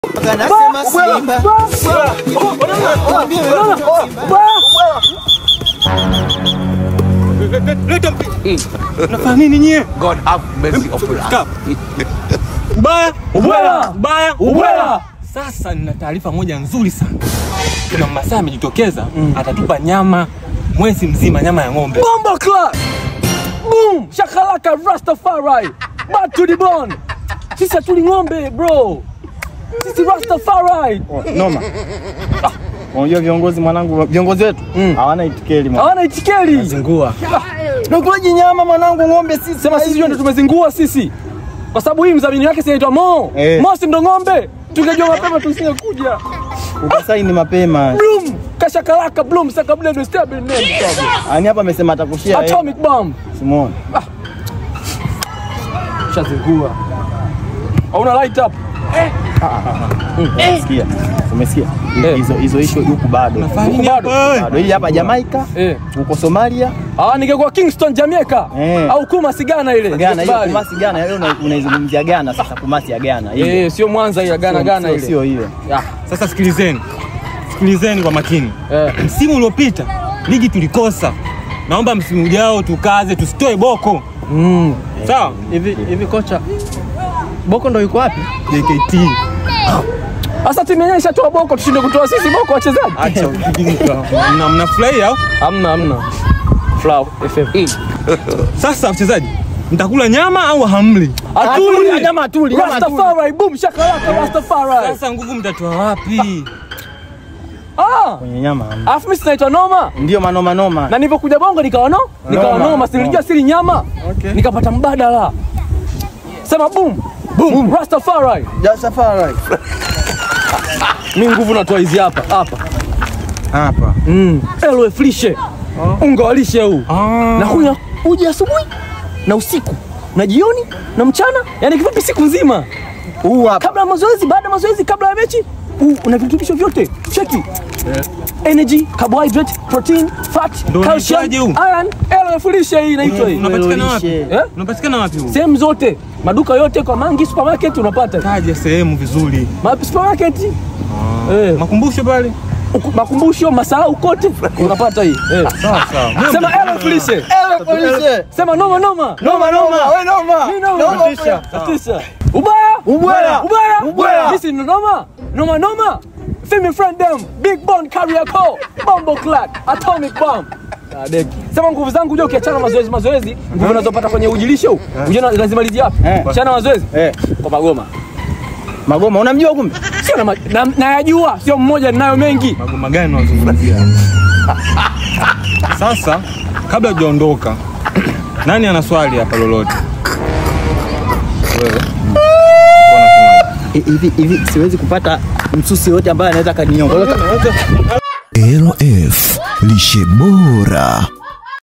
Anasema Simba. Unafanya nini nyie? God have mercy upon us. Ubaya. Sasa nina taarifa moja nzuri sana. Kuna Masai amejitokeza, atatupa nyama mwezi mzima, nyama ya ng'ombe. Bomba clap. Boom, shakalaka Rastafari. Back to the bone. Sisi hatuli ng'ombe, bro. Sisi Rastafari. Noma. Unajua viongozi wetu hawana itikeli mwana. Hawana itikeli. Zingua. Nakulaji nyama mwanangu ng'ombe sisi. Sema sisi ndio tumezingua sisi. Kwa sababu hii mdhamini wake anaitwa Mo. Mo si ndo ng'ombe. Tungejua mapema tusingekuja. Ukasaini mapema. Bloom, kashakalaka Bloom saka blend stable name. Ani hapa amesema atakushia Atomic bomb. Simone. Shazingua. Hauna light up. Umesikia? Umesikia? Hizo issue huko bado. Huko Bado hii hapa Jamaica, huko Somalia. Ningekuwa Kingston Jamaica au Kumasi Ghana ile. Ghana hiyo Kumasi Ghana leo unaizungumzia Ghana sasa Kumasi ya Ghana. Sio Mwanza ile Ghana ile. Sio hiyo. Sasa sikilizeni kwa makini. Msimu uliopita ligi tulikosa. Naomba msimu ujao tukaze, tusitoe boko. Sawa? Hivi kocha Boko ndo yuko wapi? JKT. Sasa timu yenyewe ishatoa boko, tushinde kutoa sisi boko wachezaji. Acha ukijinga. Mnafurahi au? Hamna. Flow FM. Sasa wachezaji, mtakula nyama au hamli? Atuli nyama atuli. Rastafari boom shakalaka Rastafari. Sasa nguvu mtatoa wapi? Kwenye nyama. Alafu mimi sinaitwa Noma. Ndio manoma. Na nilipokuja Bongo nikawa Noma, silijua siri nyama. Nikapata mbadala. Sema boom Rastafari. Mimi nguvu natoa hizi hapa. Elwe flishe. Unga walishe huu. Na kunywa uji asubuhi na usiku na jioni na mchana, yani kifupi siku nzima. Kabla ya mazoezi, baada ya mazoezi, kabla ya mechi, una virutubisho vyote. Cheki. Energy, carbohydrate, protein, fat, calcium, iron, elwe flishe hii inaitwa hii. Unapatikana wapi? Unapatikana wapi huu? Sehemu zote, maduka yote, kwa Mangi supermarket unapata. Taja sehemu vizuri. Supermarket. Makumbusho pale. Makumbusho Masahau kote unapata hii. Sawa. Sema elwe flishe. Sema noma. Wewe noma. Tisha. Ubaya. This is noma. Femi friend them. Big Bone Carrier Co. Bombo Clad. Atomic Bomb. Sema nguvu zangu uje ukiachana mazoezi, nguvu unazopata kwenye ujilisho huu. Uje lazima liji hapa. Achana mazoezi. Kwa Magoma unamjua kumbe? Sio nayajua, sio mmoja ninayo mengi. Magoma gani unazungumzia? Sasa kabla hujaondoka, nani ana swali hapa lolote? Wewe. Hivi siwezi kupata msusi yote ambaye anaweza kaniongoza. LF lishe bora.